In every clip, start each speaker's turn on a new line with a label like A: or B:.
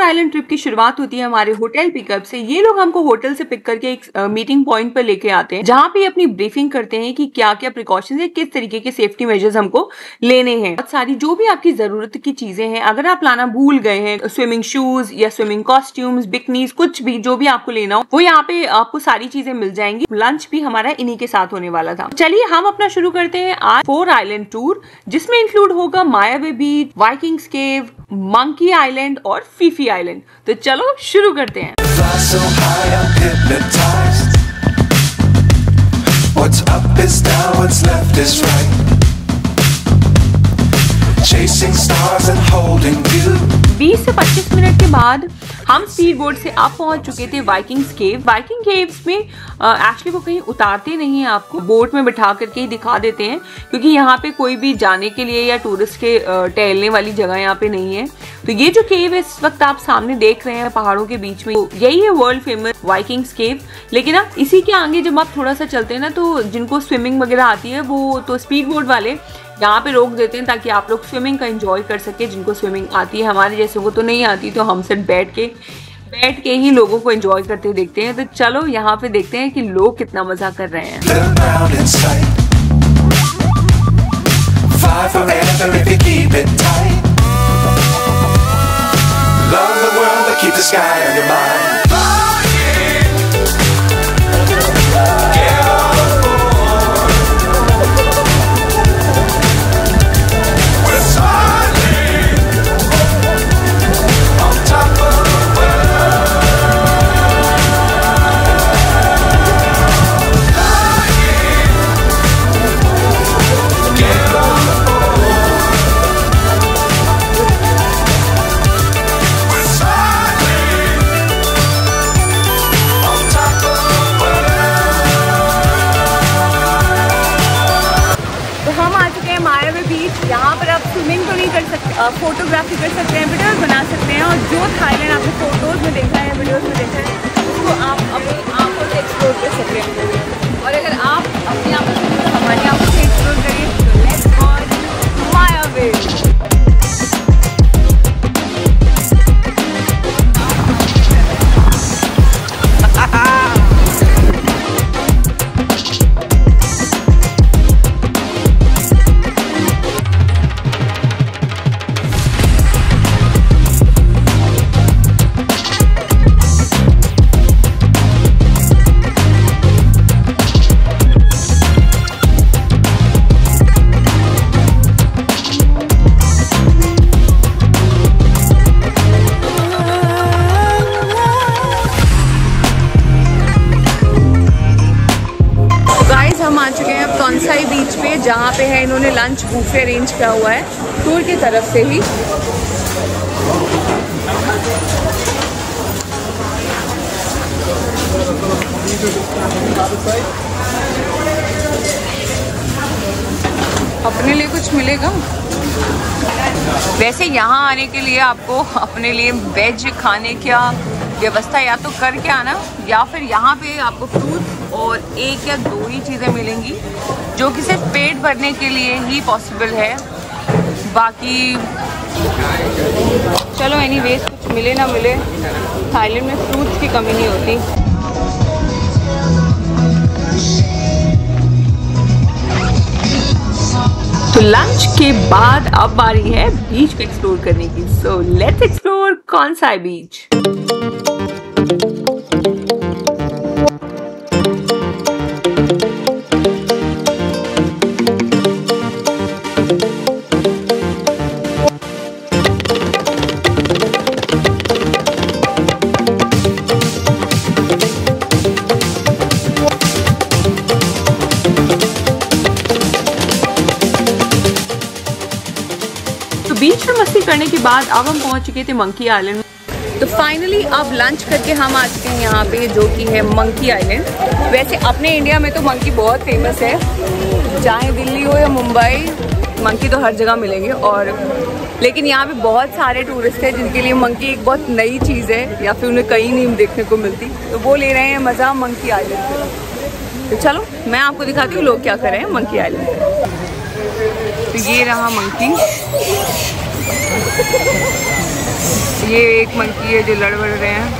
A: Island trip की शुरुआत होती है हमारे होटल पिकअप से। ये लोग हमको होटल से पिक करके एक मीटिंग पॉइंट पर लेके आते हैं, जहाँ पे अपनी ब्रीफिंग करते हैं कि क्या क्या प्रिकॉशंस है, किस तरीके के सेफ्टी मेजर्स हमको लेने हैं। बहुत सारी जो भी आपकी जरूरत की चीजें हैं, अगर आप लाना भूल गए हैं, स्विमिंग शूज या स्विमिंग कॉस्ट्यूम्स, बिकनीज, कुछ भी जो भी आपको लेना हो वो यहाँ पे आपको सारी चीजें मिल जाएंगी। लंच भी हमारा इन्हीं के साथ होने वाला था। चलिए हम अपना शुरू करते हैं आज 4 आइलैंड टूर, जिसमें इंक्लूड होगा Maya Bay beach, Vikings cave, monkey island और फीफी आइलैंड। तो चलो शुरू करते हैं। What's up is down, what's left is right. Chasing stars and holding you. 20 से 25 मिनट के बाद हम स्पीड बोट से अब पहुंच चुके थे वाइकिंग्स केव। वाइकिंग केव्स में एक्चुअली वो कहीं उतारते नहीं है, आपको बोट में बिठा करके ही दिखा देते हैं, क्योंकि यहाँ पे कोई भी जाने के लिए या टूरिस्ट के टहलने वाली जगह यहाँ पे नहीं है। तो ये जो केव है इस वक्त आप सामने देख रहे हैं पहाड़ों के बीच में, तो यही है वर्ल्ड फेमस वाइकिंग्स केव। लेकिन अब इसी के आगे जब आप थोड़ा सा चलते हैं ना, तो जिनको स्विमिंग वगैरह आती है वो तो स्पीड बोट वाले यहाँ पे रोक देते हैं ताकि आप लोग स्विमिंग का एंजॉय कर सके। जिनको स्विमिंग आती है, हमारे जैसे वो तो नहीं आती, तो हम सिर्फ बैठ के ही लोगों को एंजॉय करते देखते हैं। तो चलो यहाँ पे देखते हैं कि लोग कितना मजा कर रहे हैं। यहाँ पर आप स्विमिंग तो नहीं कर सकते, फोटोग्राफी कर सकते हैं, वीडियोस बना सकते हैं, और जो थाईलैंड आपने फोटोज में देखा है, वीडियोस में देखा है, उसको आप अपनी आंखों से एक्सप्लोर कर सकते हैं। और अगर आप अपनी आंखों से तो हमारी आंखों से एक्सप्लोर करिए, तो लेट्स गो माया वे। हम आ चुके हैं कॉन्साई बीच पे, जहाँ पे है इन्होंने लंच बूफे अरेंज किया हुआ है टूर की तरफ से ही। अपने लिए कुछ मिलेगा। वैसे यहाँ आने के लिए आपको अपने लिए वेज खाने का व्यवस्था या तो करके आना, या फिर यहाँ पे आपको फ्रूट और 1 या 2 ही चीज़ें मिलेंगी, जो कि सिर्फ पेट भरने के लिए ही पॉसिबल है। बाकी चलो एनीवेज, कुछ मिले ना मिले, थाईलैंड में फ्रूट्स की कमी नहीं होती। तो लंच के बाद अब बारी है बीच को एक्सप्लोर करने की। सो लेट्स एक्सप्लोर कॉन्साई बीच। बीच में मस्ती करने के बाद अब हम पहुंच चुके थे मंकी आइलैंड। तो फाइनली अब लंच करके हम आ चुके हैं यहाँ पे, जो कि है मंकी आइलैंड। वैसे अपने इंडिया में तो मंकी बहुत फेमस है, चाहे दिल्ली हो या मुंबई, मंकी तो हर जगह मिलेंगे। और लेकिन यहाँ पे बहुत सारे टूरिस्ट हैं जिनके लिए मंकी एक बहुत नई चीज़ है, या फिर उन्हें कहीं नहीं देखने को मिलती, तो वो ले रहे हैं मज़ा मंकी आइलैंड पे। तो चलो मैं आपको दिखाती हूँ लोग क्या कर रहे हैं मंकी आइलैंड पे। तो ये रहा मंकी। ये एक मंकी है जो लड़ बड़ रहे हैं।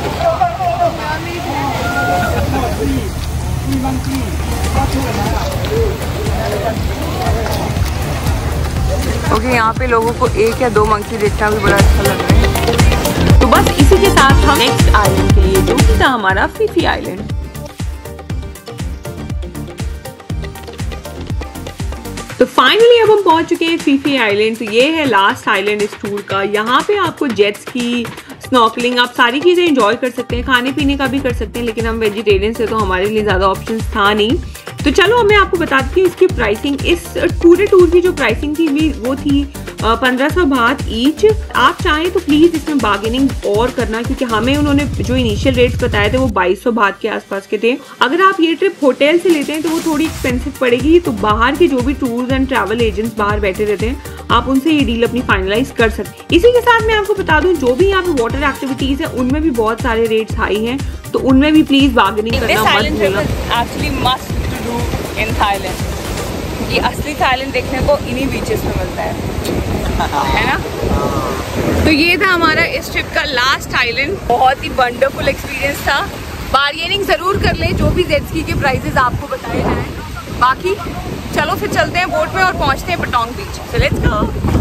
A: ओके, यहाँ पे लोगों को एक या दो मंकी देखना भी बड़ा अच्छा लग रहा है। तो बस इसी के साथ हम नेक्स्ट आइलैंड के लिए, जो था हमारा फीफी आइलैंड। तो फाइनली अब हम पहुंच चुके हैं फीफी आइलैंड। तो ये है लास्ट आइलैंड इस टूर का। यहाँ पे आपको जेट्स की, स्नॉर्कलिंग, आप सारी चीज़ें एंजॉय कर सकते हैं, खाने पीने का भी कर सकते हैं, लेकिन हम वेजिटेरियन से तो हमारे लिए ज़्यादा ऑप्शंस था नहीं। तो चलो मैं आपको बताती हूँ इसकी प्राइसिंग। इस पूरे टूर की जो प्राइसिंग थी वो थी 1500 बात ईच। आप चाहें तो प्लीज़ इसमें बार्गेनिंग और करना, क्योंकि हमें उन्होंने जो इनिशियल रेट्स बताए थे वो 2200 बात के आसपास के थे। अगर आप ये ट्रिप होटल से लेते हैं तो वो थोड़ी एक्सपेंसिव पड़ेगी। तो बाहर के जो भी टूर्स एंड ट्रैवल एजेंट्स बाहर बैठे रहते हैं, आप उनसे ये डील अपनी फाइनलाइज कर सकते हैं। इसी के साथ मैं आपको बता दूं, जो भी यहाँ पे वाटर एक्टिविटीज है उनमें भी बहुत सारे रेट्स हाई हैं, तो उनमें भी प्लीज बार्गेनिंग करना मत भूलना। Actually must to do in Thailand. ये असली थाईलैंड देखने को इन्हीं बीचेस में मिलता है ना। तो ये था हमारा इस ट्रिप का लास्ट आइलैंड। बहुत ही वंडरफुल एक्सपीरियंस था। बार्गेनिंग जरूर कर ले जो भी जेट स्की के प्राइसेस आपको बताए जाएं। बाकी चलो फिर चलते हैं बोट में और पहुंचते हैं Patong beach. So let's go।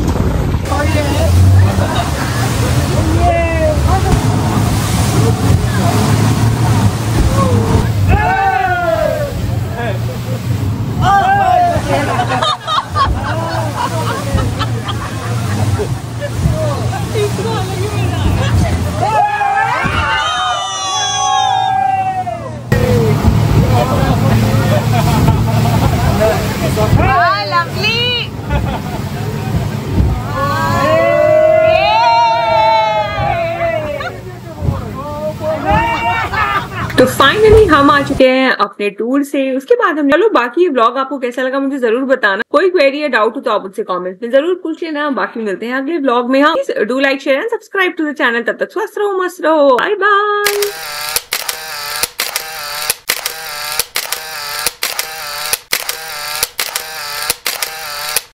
A: तो फाइनली हम आ चुके हैं अपने टूर से। उसके बाद हम चलो बाकी ये व्लॉग आपको कैसा लगा मुझे जरूर बताना। कोई क्वेरी या डाउट हो तो आप मुझसे कमेंट में जरूर पूछ लेना। बाकी मिलते हैं अगले व्लॉग में। हाँ, do like share and subscribe to the channel. तब तक स्वस्थ रहो, मस्त रहो, बाय बाय।